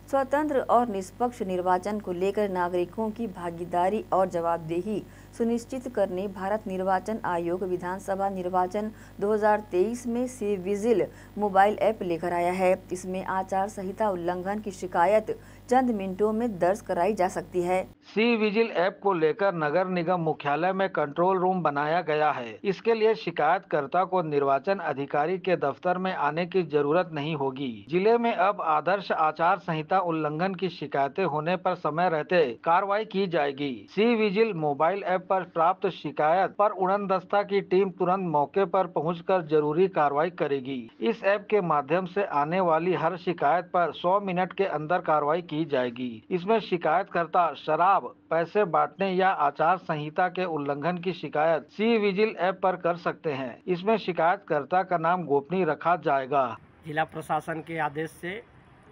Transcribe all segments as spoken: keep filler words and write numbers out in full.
स्वतंत्र और निष्पक्ष निर्वाचन को लेकर नागरिकों की भागीदारी और जवाबदेही सुनिश्चित करने भारत निर्वाचन आयोग विधानसभा निर्वाचन दो हज़ार तेईस में सी विजिल मोबाइल ऐप लेकर आया है। इसमें आचार संहिता उल्लंघन की शिकायत चंद मिनटों में दर्ज कराई जा सकती है। सी विजिल ऐप को लेकर नगर निगम मुख्यालय में कंट्रोल रूम बनाया गया है। इसके लिए शिकायतकर्ता को निर्वाचन अधिकारी के दफ्तर में आने की जरूरत नहीं होगी। जिले में अब आदर्श आचार संहिता उल्लंघन की शिकायतें होने पर समय रहते कार्रवाई की जाएगी। सी विजिल मोबाइल ऐप पर प्राप्त शिकायत पर उड़नदस्ता की टीम तुरंत मौके पर पहुंचकर जरूरी कार्रवाई करेगी। इस ऐप के माध्यम से आने वाली हर शिकायत पर सौ मिनट के अंदर कार्रवाई की जाएगी। इसमें शिकायतकर्ता शराब, पैसे बांटने या आचार संहिता के उल्लंघन की शिकायत सी विजिल ऐप पर कर सकते हैं। इसमें शिकायतकर्ता का नाम गोपनीय रखा जाएगा। जिला प्रशासन के आदेश से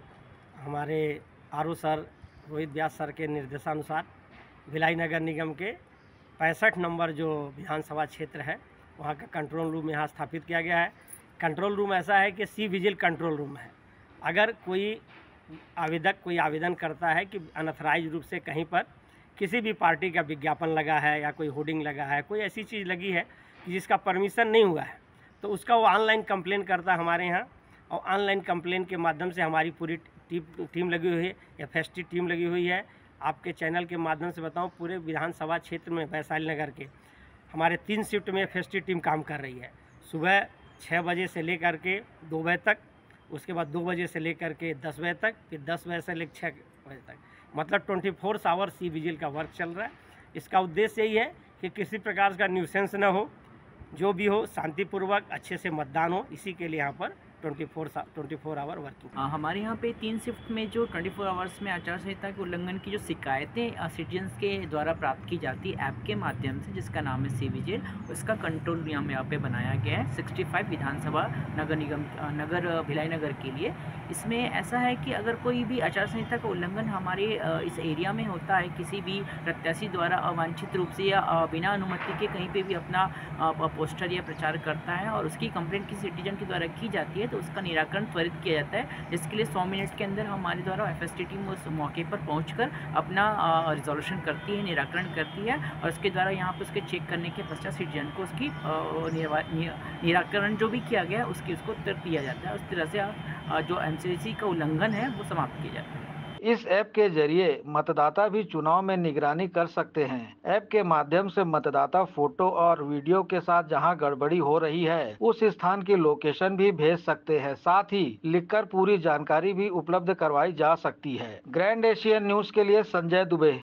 हमारे R O sir Rohit Vyas sir के निर्देशानुसार भिलाई नगर निगम के पैंसठ नंबर जो विधानसभा क्षेत्र है वहाँ का कंट्रोल रूम यहाँ स्थापित किया गया है। कंट्रोल रूम ऐसा है कि सी विजिल कंट्रोल रूम है। अगर कोई आवेदक कोई आवेदन करता है कि अनऑथराइज रूप से कहीं पर किसी भी पार्टी का विज्ञापन लगा है या कोई होर्डिंग लगा है, कोई ऐसी चीज़ लगी है कि जिसका परमिशन नहीं हुआ है, तो उसका वो ऑनलाइन कंप्लेन करता है हमारे यहाँ। और ऑनलाइन कंप्लेन के माध्यम से हमारी पूरी टीम टीम लगी हुई है, एफ एस टी टीम लगी हुई है। आपके चैनल के माध्यम से बताऊं, पूरे विधानसभा क्षेत्र में वैशाली नगर के हमारे तीन शिफ्ट में एफ एस टी टीम काम कर रही है। सुबह छः बजे से लेकर के दो बजे तक, उसके बाद दो बजे से लेकर के दस बजे तक, फिर दस बजे से लेकर छः बजे तक, मतलब twenty four hour C vigil का वर्क चल रहा है। इसका उद्देश्य यही है कि किसी प्रकार का न्यूसेंस न हो, जो भी हो शांतिपूर्वक अच्छे से मतदान हो। इसी के लिए यहाँ पर twenty four twenty four hour working. हमारे यहाँ पे तीन शिफ्ट में जो ट्वेंटी फोर आवर्स में आचार संहिता के उल्लंघन की जो शिकायतें सिटीजन्स के द्वारा प्राप्त की जाती है ऐप के माध्यम से, जिसका नाम है सी विजिल, उसका कंट्रोल रूम यहाँ पे बनाया गया है पैंसठ विधानसभा नगर निगम नगर भिलाई नगर के लिए। इसमें ऐसा है कि अगर कोई भी आचार संहिता का उल्लंघन हमारे इस एरिया में होता है, किसी भी प्रत्याशी द्वारा अवांछित रूप से या बिना अनुमति के कहीं पे भी अपना पोस्टर या प्रचार करता है और उसकी कंप्लेंट किसी सिटीजन के द्वारा की जाती है, तो उसका निराकरण त्वरित किया जाता है। जिसके लिए सौ मिनट के अंदर हमारे द्वारा एफ एस टी टीम उस मौके पर पहुंचकर अपना रिजोल्यूशन करती है, निराकरण करती है और उसके द्वारा यहाँ पर उसके चेक करने के पश्चात सिटीजन को उसकी निराकरण जो भी किया गया है उसकी उसको उत्तर दिया जाता है। उस तरह से जो एम सी सी का उल्लंघन है वो समाप्त किया जाता है। इस ऐप के जरिए मतदाता भी चुनाव में निगरानी कर सकते हैं। ऐप के माध्यम से मतदाता फोटो और वीडियो के साथ जहां गड़बड़ी हो रही है उस स्थान की लोकेशन भी भेज सकते हैं। साथ ही लिखकर पूरी जानकारी भी उपलब्ध करवाई जा सकती है। ग्रैंड एशियन न्यूज के लिए संजय दुबे।